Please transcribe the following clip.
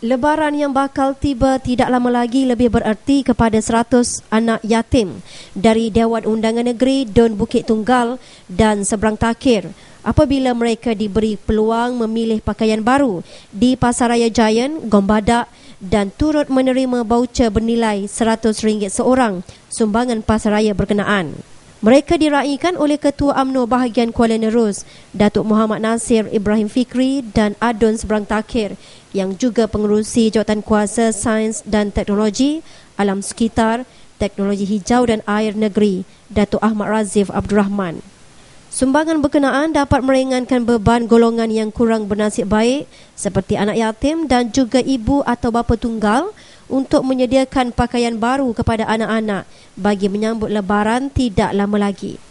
Lebaran yang bakal tiba tidak lama lagi lebih bererti kepada 100 anak yatim dari Dewan Undangan Negeri DUN Bukit Tunggal dan Seberang Takir apabila mereka diberi peluang memilih pakaian baru di Pasaraya Giant, Gombadak dan turut menerima baucer bernilai RM100 seorang sumbangan pasaraya berkenaan. Mereka diraikan oleh Ketua UMNO Bahagian Kuala Nerus, Datuk Muhammad Nasir Ibrahim Fikri dan ADUN Seberang Takir yang juga pengerusi Jawatan Kuasa Sains dan Teknologi, Alam Sekitar, Teknologi Hijau dan Air Negeri, Datuk Ahmad Razif Abdul Rahman. Sumbangan berkenaan dapat meringankan beban golongan yang kurang bernasib baik seperti anak yatim dan juga ibu atau bapa tunggal untuk menyediakan pakaian baru kepada anak-anak bagi menyambut Lebaran tidak lama lagi.